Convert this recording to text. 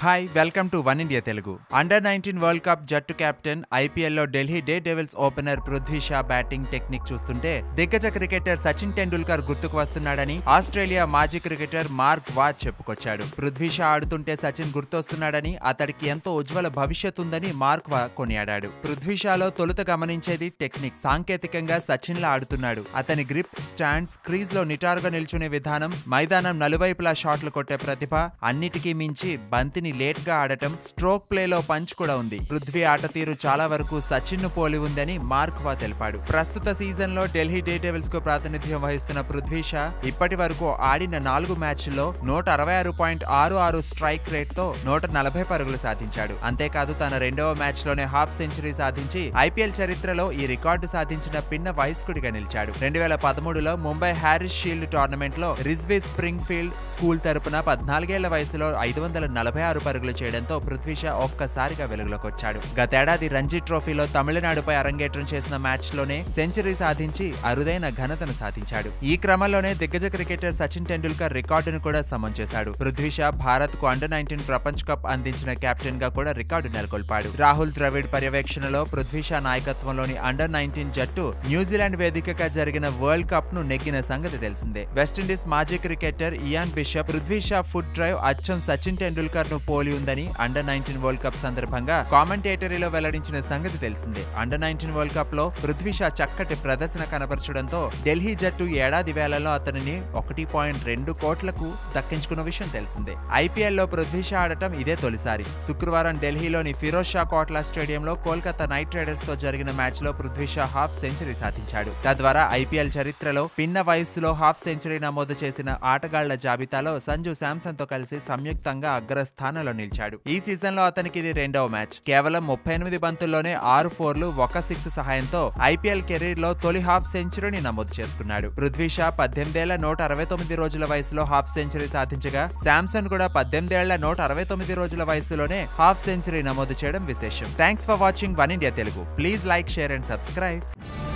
Hi welcome to one India Telugu. Under nineteen world cup జట్టు captain ఐపీఎల్లో Delhi daredevils opener Prithvi Shaw batting technique చూస్తుంటే దిగ్గజ cricketer Sachin Tendulkar గుర్తుకు వస్తున్నాడని ఆస్ట్రేలియా మాజీ క్రికెటర్ మార్క్ వాచ్ చెప్పుకొచ్చాడు. పృథ్వీ షా ఆడుతుంటే సచిన్ గుర్తొస్తున్నాడని, అతడికి ఎంతో ఉజ్వల భవిష్యత్తు ఉందని మార్క్ వాచ్ కొనియాడాడు. పృథ్వీ షాలో తొలుత గమనించేది టెక్నిక్. సాంకేతికంగా సచిన్ లా ఆడుతున్నాడు. అతని గ్రిప్, స్టాండ్స్, క్రీజ్ లో నిటారుగా నిల్చునే విధానం, మైదానం నలువైపులా షాట్లు కొట్టే ప్రతిభ, అన్నిటికీ మించి బంతిని లేట్ గా ఆడటం, స్ట్రోక్ ప్లేలో పంచ్ కూడా ఉంది. పృథ్వీ ఆట తీరు చాలా వరకు సచిన్ ను పోలి ఉందని మార్క్ వా తెలిపాడు. ప్రస్తుత సీజన్ లో ఢిల్లీ డే డెవిల్స్ కు ప్రాతినిధ్యం వహిస్తున్న పృథ్వీ షా ఇప్పటి వరకు ఆడిన 4 మ్యాచ్ల్లో 166.66 స్ట్రైక్ రేట్ తో 140 పరుగులు సాధించాడు. అంతేకాదు తన రెండవ మ్యాచ్ లోనే హాఫ్ సెంచరీ సాధించి ఐపీఎల్ చరిత్రలో ఈ రికార్డు సాధించిన పిన్న వయస్కుడిగా నిలిచాడు. 2013లో ముంబై హ్యారిస్ షీల్డ్ టోర్నమెంట్ లో రిజ్వీ స్ప్రింగ్ ఫీల్డ్ స్కూల్ తరపున 14 ఏళ్ల వయసులో 546 పరుగులు చేయడంతో పృథ్వీ షా ఒక్కసారిగా వెలుగులోకి వచ్చాడు. గతేడాది రంజీ ట్రోఫీలో తమిళనాడుపై అరంగేట్రం చేసిన మ్యాచ్ లోనే సెంచరీ సాధించి అరుదైన ఘనతను సాధించాడు. ఈ క్రమంలోనే దిగ్గజ క్రికెటర్ సచిన్ టెండూల్కర్ రికార్డును కూడా సమం చేశాడు. పృథ్వీ షా భారత్ కు అండర్-19 ప్రపంచ కప్ అందించిన కెప్టెన్ గా కూడా రికార్డు నెలకొల్పాడు. రాహుల్ ద్రవిడ్ పర్యవేక్షణలో పృథ్వీ షా నాయకత్వంలోని అండర్-19 జట్టు న్యూజిలాండ్ వేదికగా జరిగిన వరల్డ్ కప్ ను నెగ్గిన సంగతి తెలిసిందే. వెస్టిండీస్ మాజీ cricketer Ian Bishop Prithvi Shaw foot drive అచ్చం సచిన్ టెండూల్కర్ ను పోలి ఉందని అండర్-19 వరల్డ్ కప్ సందర్భంగా కామెంటేటరీలో వెల్లడించిన సంగతి తెలిసిందే. అండర్-19 వరల్డ్ కప్ లో పృథ్వీ షా చక్కటి ప్రదర్శన కనబరచడంతో ఢిల్లీ జట్టు ఏడాది వేళల్లో అతనిని 1.2 కోట్లకు దక్కించుకున్న విషయం తెలిసిందే. ఐపీఎల్ లో పృథ్వీ షా ఆడటం ఇదే తొలిసారి. శుక్రవారం ఢిల్లీలోని ఫిరోజ్ షా కోట్లా స్టేడియంలో కోల్కతా నైట్ రైడర్స్ తో జరిగిన మ్యాచ్ లో పృథ్వీ షా హాఫ్ సెంచరీ సాధించాడు. తద్వారా ఐపీఎల్ చరిత్రలో పిన్న వయస్సులో హాఫ్ సెంచరీ నమోదు చేసిన ఆటగాళ్ల జాబితాలో సంజు శాంసన్ తో కలిసి సంయుక్తంగా అగ్రస్థానంలో నిలిచాడు. ఈ సీజన్ లో అతనికి ఇది రెండవ మ్యాచ్. కేవలం 38 బంతుల్లోనే 6 4లు 1 6 సహాయంతో ఐపీఎల్ కెరీర్ లో తొలి హాఫ్ సెంచరీని నమోదు చేసుకున్నాడు. పృథ్వీ షా 18 ఏళ్ల 169 రోజుల వయసులో హాఫ్ సెంచరీ సాధించగా, శాంసన్ కూడా 18 ఏళ్ల 169 రోజుల వయసులోనే హాఫ్ సెంచరీ నమోదు చేయడం విశేషం. Thanks for watching One India Telugu. Please like, share and subscribe.